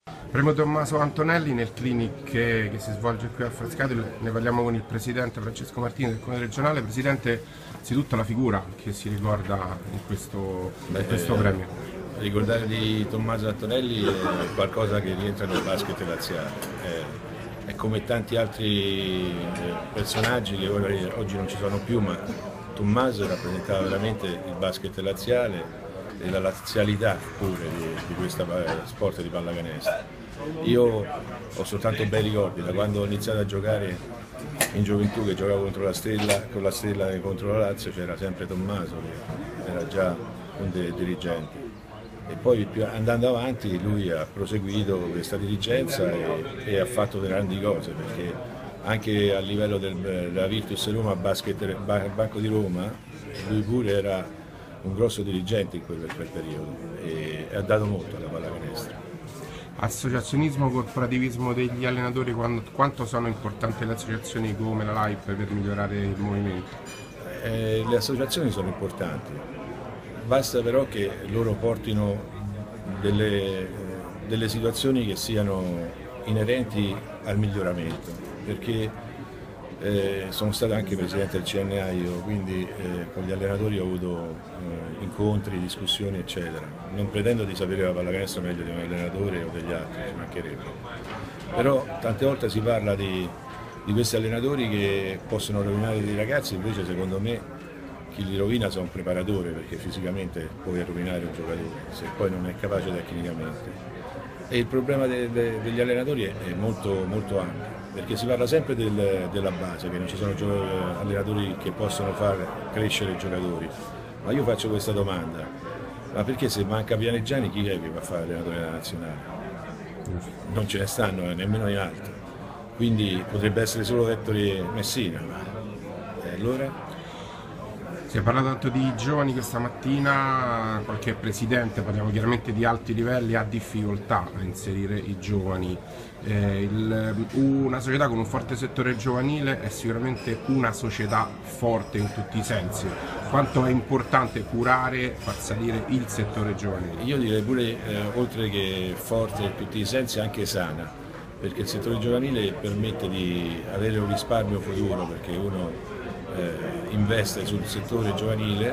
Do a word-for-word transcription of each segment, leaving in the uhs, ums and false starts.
Primo Tommaso Antonelli, nel clinic che, che si svolge qui a Frascati, ne parliamo con il presidente Francesco Martini del Comune regionale. Presidente, anzitutto la figura che si ricorda in questo, Beh, in questo premio. Eh, ricordare di Tommaso Antonelli è qualcosa che rientra nel basket laziale, è, è come tanti altri personaggi che ora, oggi non ci sono più, ma Tommaso rappresentava veramente il basket laziale e la lazialità pure di, di questo sport di pallacanestro. Io ho soltanto bei ricordi da quando ho iniziato a giocare in gioventù, che giocavo contro la Stella, con la Stella e contro la Lazio c'era sempre Tommaso che era già un dei dirigenti, e poi andando avanti lui ha proseguito questa dirigenza e, e ha fatto grandi cose, perché anche a livello del, della Virtus Roma Basket Banco di Roma lui pure era un grosso dirigente in quel, quel periodo e ha dato molto alla pallacanestro. Associazionismo, corporativismo degli allenatori, quando, quanto sono importanti le associazioni come la L A I P per migliorare il movimento? Eh, le associazioni sono importanti, basta però che loro portino delle, delle situazioni che siano inerenti al miglioramento, perché Eh, sono stato anche presidente del C N A io, quindi eh, con gli allenatori ho avuto eh, incontri, discussioni eccetera. Non pretendo di sapere la pallacanestro meglio di un allenatore o degli altri, ci mancherebbe. Però tante volte si parla di, di questi allenatori che possono rovinare dei ragazzi, invece secondo me chi li rovina sono un preparatore, perché fisicamente puoi rovinare un giocatore se poi non è capace tecnicamente. E il problema de, de, degli allenatori è, è molto, molto ampio, perché si parla sempre del, della base, che non ci sono allenatori che possono far crescere i giocatori, ma io faccio questa domanda: ma perché se manca Pianigiani chi è che va a fare allenatore della nazionale? Non ce ne stanno, eh, nemmeno in alto, quindi potrebbe essere solo Ettore Messina, ma e allora? Si è parlato tanto di giovani questa mattina, qualche presidente, parliamo chiaramente di alti livelli, ha difficoltà a inserire i giovani. Eh, il, una società con un forte settore giovanile è sicuramente una società forte in tutti i sensi. Quanto è importante curare, far salire il settore giovanile? Io direi pure, eh, oltre che forte in tutti i sensi, anche sana, perché il settore giovanile permette di avere un risparmio futuro, perché uno Eh, investe sul settore giovanile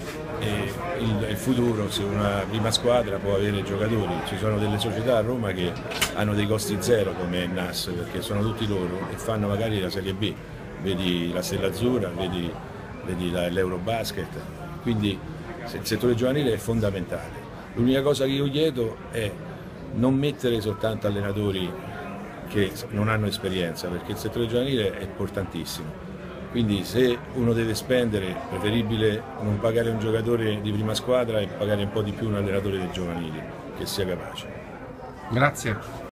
e il, il futuro, se una prima squadra può avere giocatori, ci sono delle società a Roma che hanno dei costi zero come il N A S, perché sono tutti loro e fanno magari la Serie B, vedi la Stella Azzurra, vedi, vedi l'Eurobasket, quindi il settore giovanile è fondamentale. L'unica cosa che io chiedo è non mettere soltanto allenatori che non hanno esperienza, perché il settore giovanile è importantissimo. Quindi se uno deve spendere, è preferibile non pagare un giocatore di prima squadra e pagare un po' di più un allenatore dei giovanili che sia capace. Grazie.